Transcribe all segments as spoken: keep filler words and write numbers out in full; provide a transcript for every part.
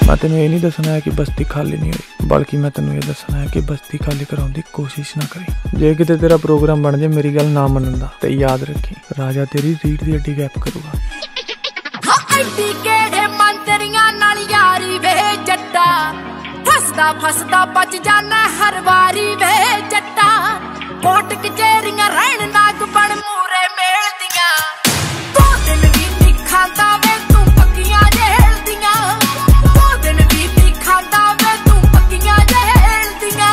मैं तेन ये नहीं दसना है कि बस्ती खाली नहीं हुई, बल्कि मैं तेन ये दसना है कि बस्ती खाली कराने की कोशिश ना करी। जे किते तेरा प्रोग्राम बन जाए मेरी गल ना मनन दा ते याद रखी राजा तेरी रीढ़ दी हड्डी गैप करूगा। फसदा फसदा बच जाना हर वारी वे जट्टा, कोट कचेरियां रहन नाग बन मूरे मेल दियां, दो दिन भी नहीं खांदा वे तू पक्कियां जेल दियां, दो दिन भी नहीं खांदा वे तू पक्कियां जेल दियां।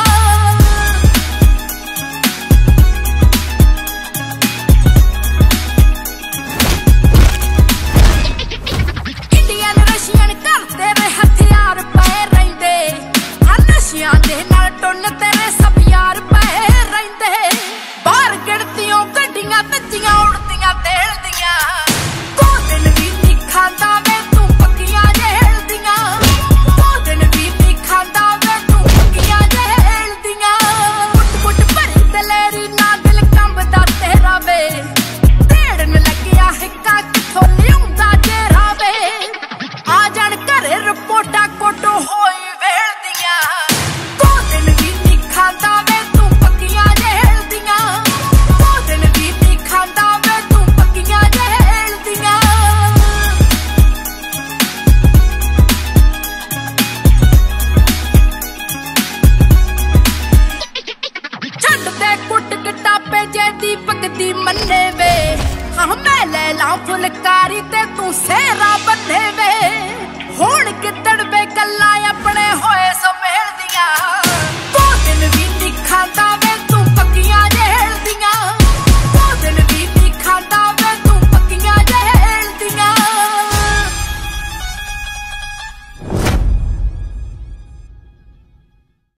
इंडियन रशियन करते वे हथियार पे रहिंदे, नशियां दे नाल टुन तेरे सब यार पे रहिंदे, बाहर गिणतियों गड्डियां तज्जियां उड़दियां तेल दियां, दो दिन भी नहीं खांदा वे तू पक्कियां जेल दियां, दो दिन भी नहीं खांदा वे तू पक्कियां जेल दियां। पुट पुट भरी दलेरी ना दिल कंबदा तेरा वे, ढेड़न लग्गिया हिक्का किथों लियाउंदा जेरा वे, आ जाण घरे रिपोर्टां कोटो होई वेल दियां, दो दिन भी नहीं खांदा वे तू पक्कियां जेल दियां, दो दिन भी नहीं खांदा वे तू पक्कियां जेल दियां। छड्ड दे कुट कटापे जे दीपक दी मन्ने वे, हाँ मैं ले ला फुलकारी ते तू सेरा